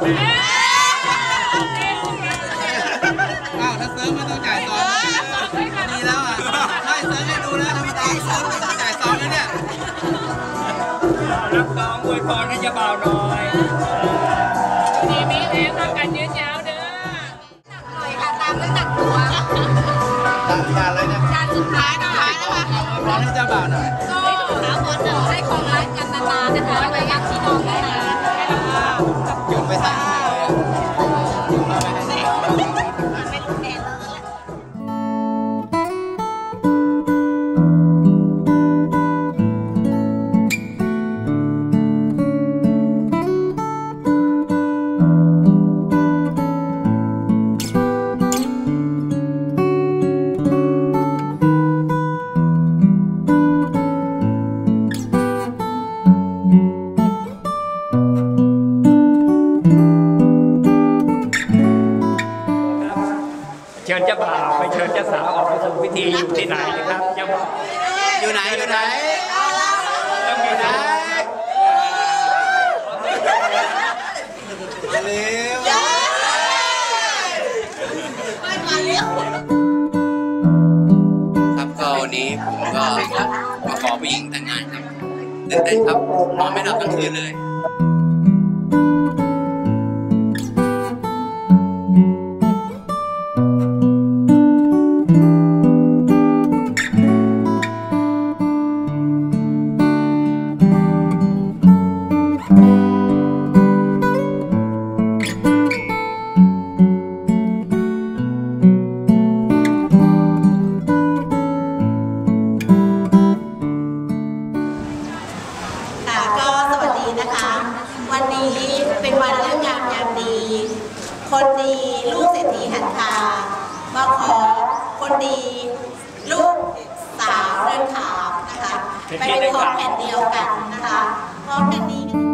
อ้าวถ้าเซิร์ฟไม่ต้องจ่ายซองดีแล้วอ่ะใช่เซิร์ฟให้ดูนะธรรมดาเซิร์ฟไม่ต้องจ่ายซองแล้วเนี่ยรับซองอวยพรให้เจ้าบ่าวหน่อยดีมีแรงทำกันยืนยาวเด้อหน่อยค่ะตามน้ำหนักตัวจานอะไรเนี่ยจานสุดท้ายนะคะร้อนให้เจ้าบ่าวหน่อยก็ให้ของรักกันนานๆนะคะไว้กับพี่น้องนานๆจุ่มไปใส่เชิญเจ้าบ่าวไปเชิญเจ้าสาวออกไปสู่พิธีอยู่ที่ไหนนะครับเจ้าบ่าวอยู่ไหนต้องมีนะเร็วครับก็วันนี้ผมก็มาขอผู้หญิงแต่งงานครับตื่นเต้นครับนอนไม่หลับทั้งคืนเลยนะคะวันนี้เป็นวันเลิกงามยามดีคนดีลูกเศรษฐีหันคามาขอคนดีลูกสาวเรือนขาวนะคะไปเป็นของแผ่นเดียวกันนะคะพร้อมกันนี้